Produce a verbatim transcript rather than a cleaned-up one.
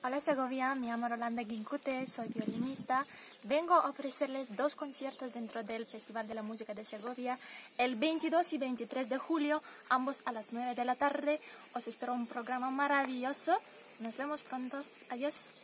Hola Segovia, me llamo Rolanda Guincute, soy violinista. Vengo a ofrecerles dos conciertos dentro del Festival de la Música de Segovia, el veintidós y veintitrés de julio, ambos a las nueve de la tarde. Os espero un programa maravilloso. Nos vemos pronto. Adiós.